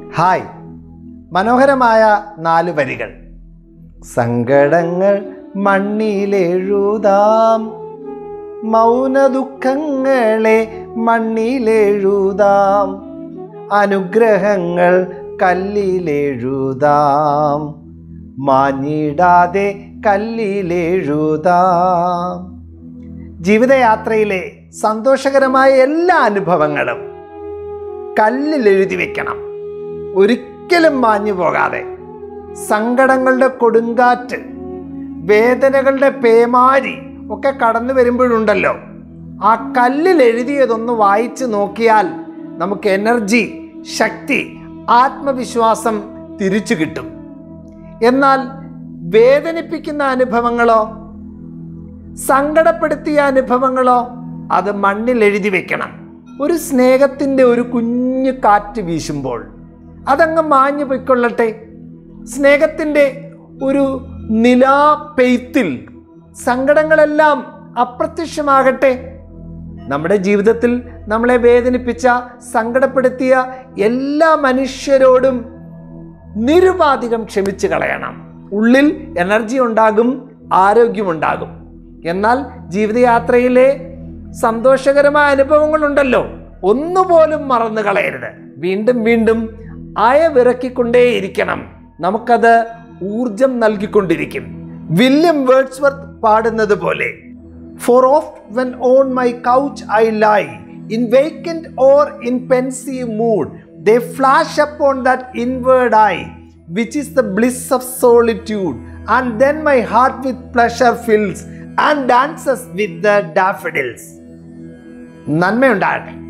Hi, മനോഹരമായ 4 വരികൾ. സങ്കടങ്ങൾ മണ്ണിലെഴുതാം, മൗനദുഃഖങ്ങളെ മണ്ണിലെഴുതാം, അനുഗ്രഹങ്ങൾ കല്ലിലെഴുതാം, മാഞ്ഞിടാതെ കല്ലിലെഴുതാം. ജീവിതയാത്രയിലെ സന്തോഷകരമായ എല്ലാ അനുഭവങ്ങളും കല്ലിലെഴുതി വെക്കണം, ഒരിക്കലും മാഞ്ഞു പോകാതെ. സങ്കടങ്ങളുടെ കൊടുങ്കാറ്റ്, വേദനകളുടെ പേമാരി ഒക്കെ കടന്നു വരുമ്പോഴുണ്ടല്ലോ, ആ കല്ലിൽ എഴുതിയതൊന്ന് വായിച്ച് നോക്കിയാൽ നമുക്ക് എനർജി, ശക്തി, ആത്മവിശ്വാസം തിരിച്ചു കിട്ടും. എന്നാൽ വേദനിപ്പിക്കുന്ന അനുഭവങ്ങളോ, സങ്കടപ്പെടുത്തിയ അനുഭവങ്ങളോ അത് മണ്ണിൽ എഴുതി വെക്കണം. ഒരു സ്നേഹത്തിൻ്റെ ഒരു കുഞ്ഞു കാറ്റ് വീശുമ്പോൾ അതങ്ങ് മാഞ്ഞു പൊയ്ക്കൊള്ളട്ടെ. സ്നേഹത്തിൻ്റെ ഒരു നിലാപ്പെയ്ത്തിൽ സങ്കടങ്ങളെല്ലാം അപ്രത്യക്ഷമാകട്ടെ. നമ്മുടെ ജീവിതത്തിൽ നമ്മളെ വേദനിപ്പിച്ച, സങ്കടപ്പെടുത്തിയ എല്ലാ മനുഷ്യരോടും നിരുപാധികം ക്ഷമിച്ചു കളയണം. ഉള്ളിൽ എനർജി ഉണ്ടാകും, ആരോഗ്യമുണ്ടാകും. എന്നാൽ ജീവിതയാത്രയിലെ സന്തോഷകരമായ അനുഭവങ്ങളുണ്ടല്ലോ, ഒന്നുപോലും മറന്നു കളയരുത്. വീണ്ടും വീണ്ടും അയവിറക്കിക്കൊണ്ടേയിരിക്കണം. നമുക്കത് ഊർജം നൽകിക്കൊണ്ടിരിക്കും. വില്യം വേർഡ്സ്വർത്ത് പാടുന്നത് പോലെ, For oft when on my couch I lie, in vacant or in pensive mood, they flash upon that inward eye, which is the bliss of solitude, and then my heart with pleasure fills and dances with the daffodils. നന്മയുണ്ടാകട്ടെ.